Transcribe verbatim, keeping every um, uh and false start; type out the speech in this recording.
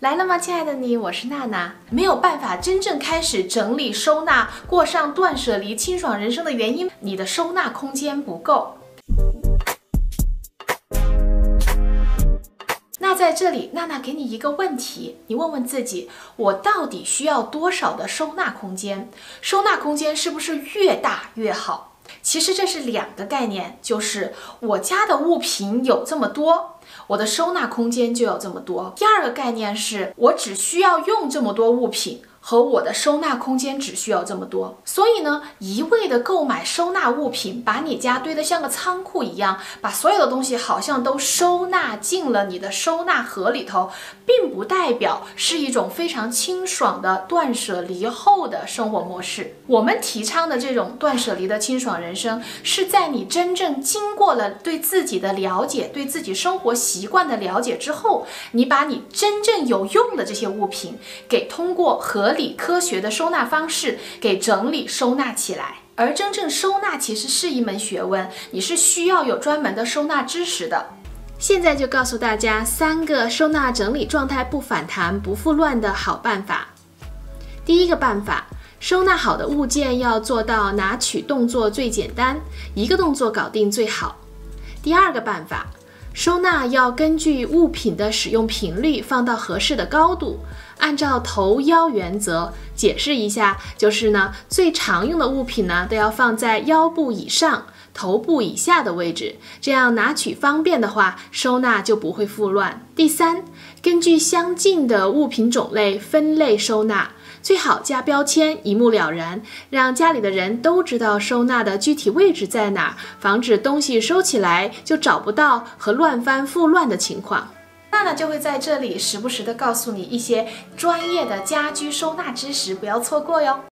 来了吗，亲爱的你？我是娜娜。没有办法真正开始整理收纳，过上断舍离清爽人生的原因，你的收纳空间不够。那在这里，娜娜给你一个问题，你问问自己，我到底需要多少的收纳空间？收纳空间是不是越大越好？其实这是两个概念，就是我家的物品有这么多，我的收纳空间就有这么多。第二个概念是我只需要用这么多物品，和我的收纳空间只需要这么多。所以呢，一味的购买收纳物品，把你家堆得像个仓库一样，把所有的东西好像都收纳进了你的收纳盒里头，并不代表是一种非常清爽的断舍离后的生活模式。我们提倡的这种断舍离的清爽人生，是在你真正经过了对自己的了解，对自己生活习惯的了解之后，你把你真正有用的这些物品给通过合理科学的收纳方式给整理收纳起来。而真正收纳其实是一门学问，你是需要有专门的收纳知识的。现在就告诉大家三个收纳整理状态不反弹不复乱的好办法。第一个办法，收纳好的物件要做到拿取动作最简单，一个动作搞定最好。第二个办法，收纳要根据物品的使用频率放到合适的高度，按照头腰原则。解释一下，就是呢，最常用的物品呢都要放在腰部以上、头部以下的位置，这样拿取方便的话，收纳就不会复乱。第三，根据相近的物品种类分类收纳，最好加标签，一目了然，让家里的人都知道收纳的具体位置在哪，防止东西收起来就找不到和乱翻复乱的情况。娜娜就会在这里时不时的告诉你一些专业的家居收纳知识，不要错过哟。